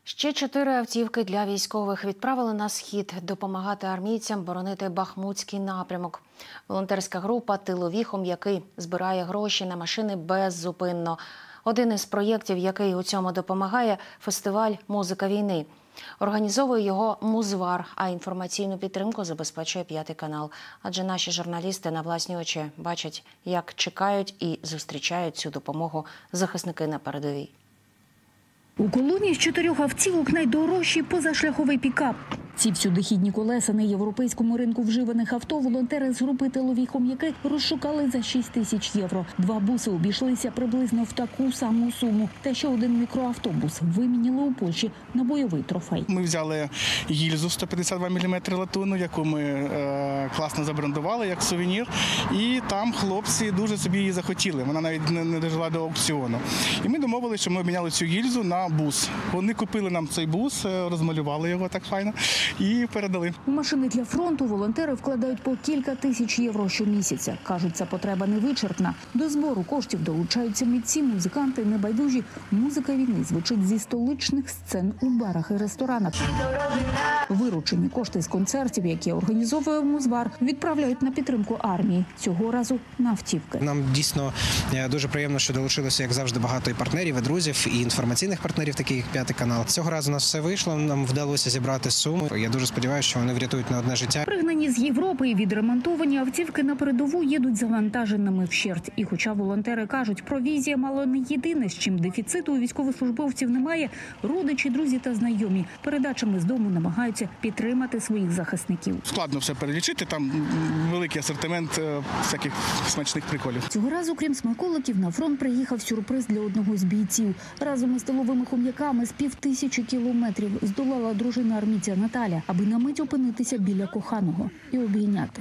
Ще 4 автівки для військових відправили на схід допомагати армійцям боронити Бахмутський напрямок. Волонтерська група «Тилові хом'яки» збирає гроші на машини беззупинно. Один із проєктів, який у цьому допомагає – фестиваль «Музика війни». Організовує його Музвар, а інформаційну підтримку забезпечує «5 канал». Адже наші журналісти на власні очі бачать, як чекають і зустрічають цю допомогу захисники на передовій. У колоні з 4 автівок найдорожчий позашляховий пікап. Ці всюдихідні колеса на європейському ринку вживаних авто волонтери з групи «Тилові хом'яки» розшукали за 6 тисяч євро. 2 буси обійшлися приблизно в таку саму суму. Та ще один мікроавтобус виміняли у Польщі на бойовий трофей. Ми взяли гільзу 152 мм латунну, яку ми класно забрендували як сувенір. І там хлопці дуже собі її захотіли. Вона навіть не дожила до аукціону. І ми домовилися, що ми обміняли цю гільзу на бус. Вони купили нам цей бус, розмалювали його так файно і передали. У машини для фронту волонтери вкладають по кілька тисяч євро щомісяця. Кажуть, ця потреба невичерпна. До збору коштів долучаються митці, музиканти, небайдужі. Музика війни звучить зі столичних сцен у барах і ресторанах. Виручені кошти з концертів, які організовує Музвар, відправляють на підтримку армії. Цього разу на автівки. Нам дійсно дуже приємно, що долучилося, як завжди, багато і партнерів, і друзів, і інформаційних партнерів, таких як «5 канал». Цього разу у нас все вийшло, нам вдалося зібрати суму. Я дуже сподіваюся, що вони врятують не одне життя. Пригнані з Європи і відремонтовані автівки на передову їдуть завантаженими вщерть. І хоча волонтери кажуть, провізія мало не єдине, з чим дефіциту у військовослужбовців немає, родичі, друзі та знайомі передачами з дому намагаються підтримати своїх захисників. Складно все перелічити, там великий асортимент всяких смачних приколів. Цього разу, крім смаколиків, на фронт приїхав сюрприз для одного з бійців. Разом із тиловими хом'яками з 5000 кілометрів здолала дружина армійця Наталя, аби на мить опинитися біля коханого і обійняти.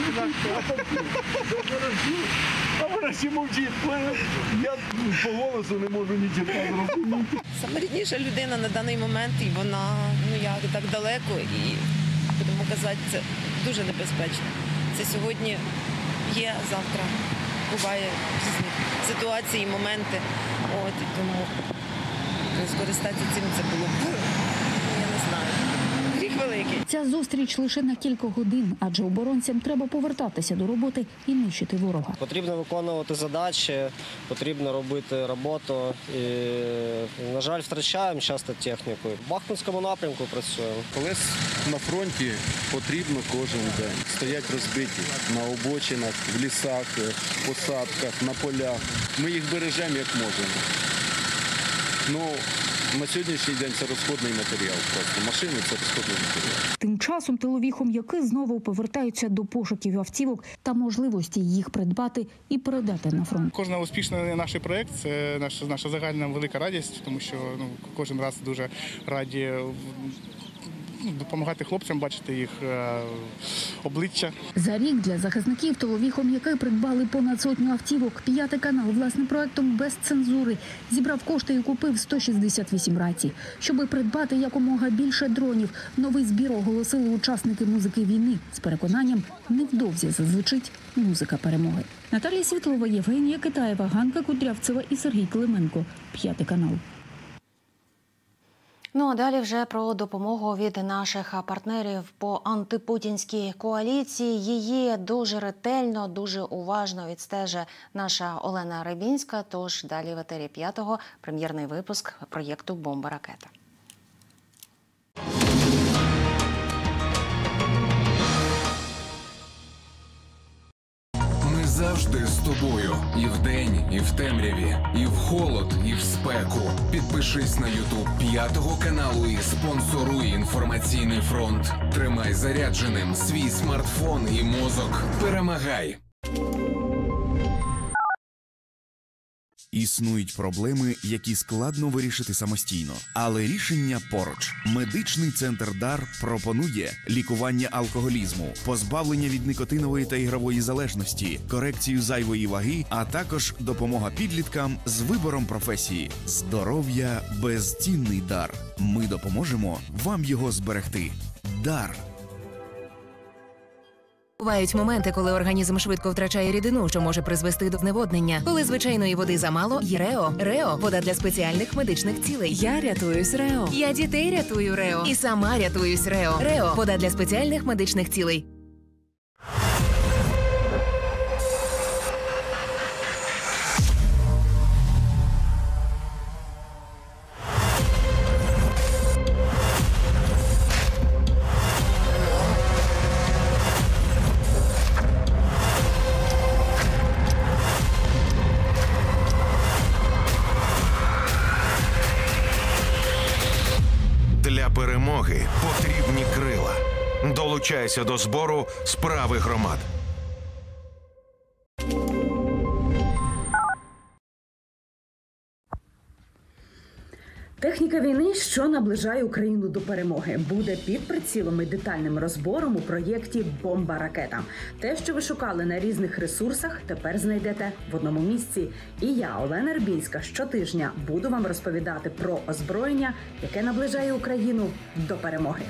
А вона ще мовчить. Я по голосу не можу нічого зробити. Саме рідніша людина на даний момент, і вона так далеко, і будемо казати, це дуже небезпечно. Це сьогодні є, завтра буває різні ситуації, моменти. І тому скористатися цим це було б, я не знаю, гріх великий. Ця зустріч лише на кілька годин, адже оборонцям треба повертатися до роботи і нищити ворога. Потрібно виконувати задачі, потрібно робити роботу. І, на жаль, втрачаємо часто техніку. В Бахмутському напрямку працюємо. Колес на фронті потрібно кожен день. Стоять розбиті на обочинах, в лісах, в посадках, на полях. Ми їх бережемо як можемо. На сьогоднішній день це розходний матеріал. Просто машини – це розходний матеріал. Тим часом тилові хом'яки знову повертаються до пошуків автівок та можливості їх придбати і передати на фронт. Кожен успішний наш проєкт – це наша загальна велика радість, тому що кожен раз дуже раді допомагати хлопцям, бачити їх обличчя. За рік для захисників тилові хом'яки придбали понад 100 автівок. 5 канал власним проєктом «Без цензури» зібрав кошти і купив 168 рацій. Щоби придбати якомога більше дронів, новий збір оголосили учасники «Музики війни» з переконанням, невдовзі зазвучить музика перемоги. Наталія Світлова, Євгенія Китаєва, Ганка Кудрявцева і Сергій Клименко. 5 канал. А далі вже про допомогу від наших партнерів по антипутінській коаліції. Її дуже ретельно, дуже уважно відстежує наша Олена Рибінська. Тож далі в етері 5-го прем'єрний випуск проєкту «Бомба-ракета». Завжди з тобою. І вдень, і в темряві, і в холод, і в спеку. Підпишись на YouTube 5 каналу і спонсоруй інформаційний фронт. Тримай зарядженим свій смартфон і мозок. Перемагай! Існують проблеми, які складно вирішити самостійно. Але рішення поруч. Медичний центр «Дар» пропонує лікування алкоголізму, позбавлення від никотинової та ігрової залежності, корекцію зайвої ваги, а також допомога підліткам з вибором професії. Здоров'я – безцінний дар. Ми допоможемо вам його зберегти. «Дар». Бувають моменти, коли організм швидко втрачає рідину, що може призвести до зневоднення. Коли звичайної води замало, є Рео. Рео – вода для спеціальних медичних цілей. Я рятуюсь Рео. Я дітей рятую Рео. І сама рятуюсь Рео. Рео – вода для спеціальних медичних цілей. Для перемоги потрібні крила. Долучайся до збору справи громад. Техніка війни, що наближає Україну до перемоги, буде під прицілом і детальним розбором у проєкті «Бомба-ракета». Те, що ви шукали на різних ресурсах, тепер знайдете в одному місці. І я, Олена Рибінська, щотижня буду вам розповідати про озброєння, яке наближає Україну до перемоги.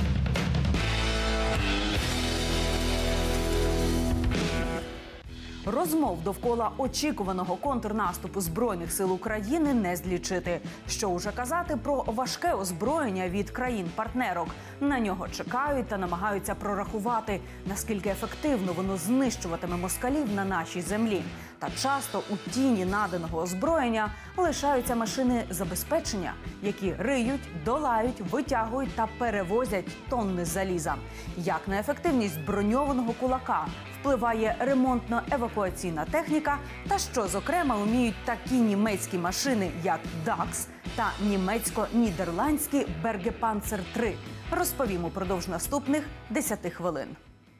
Розмов довкола очікуваного контрнаступу Збройних сил України не злічити. Що уже казати про важке озброєння від країн-партнерок. На нього чекають та намагаються прорахувати, наскільки ефективно воно знищуватиме москалів на нашій землі. Та часто у тіні наданого озброєння лишаються машини забезпечення, які риють, долають, витягують та перевозять тонни заліза. Як на ефективність броньованого кулака впливає ремонтно-евакуаційна техніка та що, зокрема, вміють такі німецькі машини, як Дакс та німецько-нідерландські Berge-Panzer 3, розповім упродовж наступних 10 хвилин.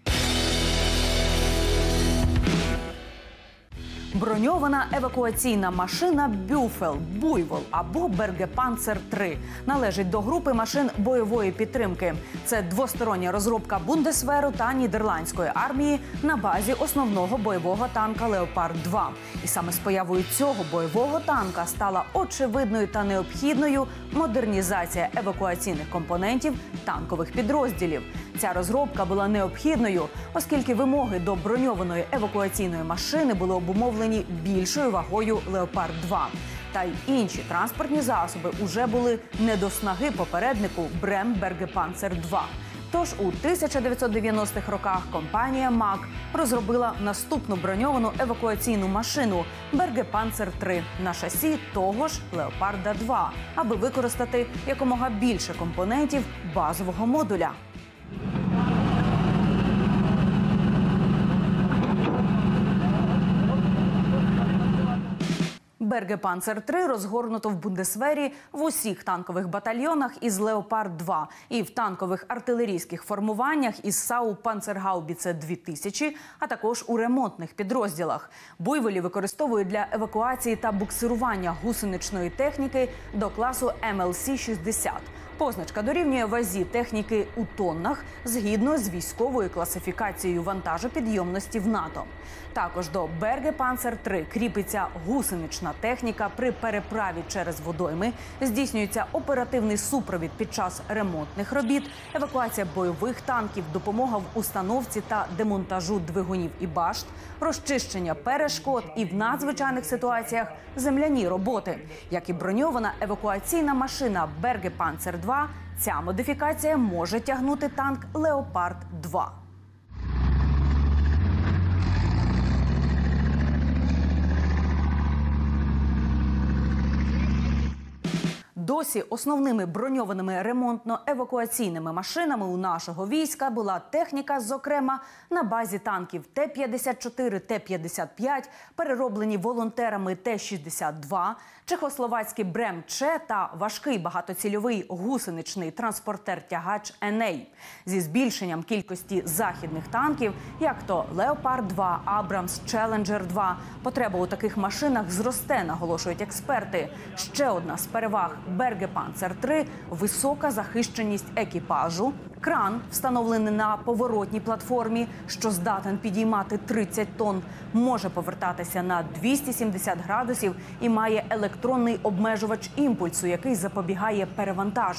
Броньована евакуаційна машина «Бюфел» – «Буйвол» або «Berge-Panzer 3» належить до групи машин бойової підтримки. Це двостороння розробка Бундесверу та нідерландської армії на базі основного бойового танка «Леопард-2». І саме з появою цього бойового танка стала очевидною та необхідною модернізація евакуаційних компонентів танкових підрозділів. Ця розробка була необхідною, оскільки вимоги до броньованої евакуаційної машини були обумовлені більшою вагою «Леопард-2». Та й інші транспортні засоби уже були не до снаги попереднику «Брем Berge-Panzer 2». Тож у 1990-х роках компанія МАК розробила наступну броньовану евакуаційну машину «Berge-Panzer 3» на шасі того ж «Леопарда-2», аби використати якомога більше компонентів базового модуля. Berge-Panzer 3 розгорнуто в Бундесвері в усіх танкових батальйонах із «Леопард-2» і в танкових артилерійських формуваннях із САУ «Панцергаубіце 2000», а також у ремонтних підрозділах. Буйволі використовують для евакуації та буксирування гусеничної техніки до класу МЛС-60. Позначка дорівнює вазі техніки у тоннах згідно з військовою класифікацією вантажопідйомності в НАТО. Також до Berge-Panzer 3 кріпиться гусенична техніка при переправі через водойми, здійснюється оперативний супровід під час ремонтних робіт, евакуація бойових танків, допомога в установці та демонтажу двигунів і башт, розчищення перешкод і в надзвичайних ситуаціях земляні роботи. Як і броньована евакуаційна машина Berge-Panzer 2, ця модифікація може тягнути танк «Леопард-2». Досі основними броньованими ремонтно-евакуаційними машинами у нашого війська була техніка, зокрема, на базі танків Т-54, Т-55, перероблені волонтерами Т-62, чехословацький Брем-Че та важкий багатоцільовий гусеничний транспортер-тягач Еней. Зі збільшенням кількості західних танків, як то Леопард-2, Абрамс, Челенджер-2, потреба у таких машинах зросте, наголошують експерти. Ще одна з переваг Berge-Panzer 3 – висока захищеність екіпажу, кран, встановлений на поворотній платформі, що здатен підіймати 30 тонн, може повертатися на 270 градусів і має електронний обмежувач імпульсу, який запобігає перевантаженню.